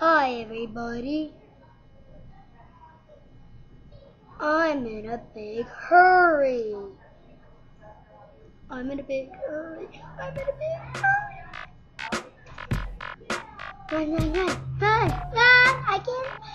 Hi everybody. I'm in a big hurry. I'm in a big hurry. Run, run, run, run, run. I can't.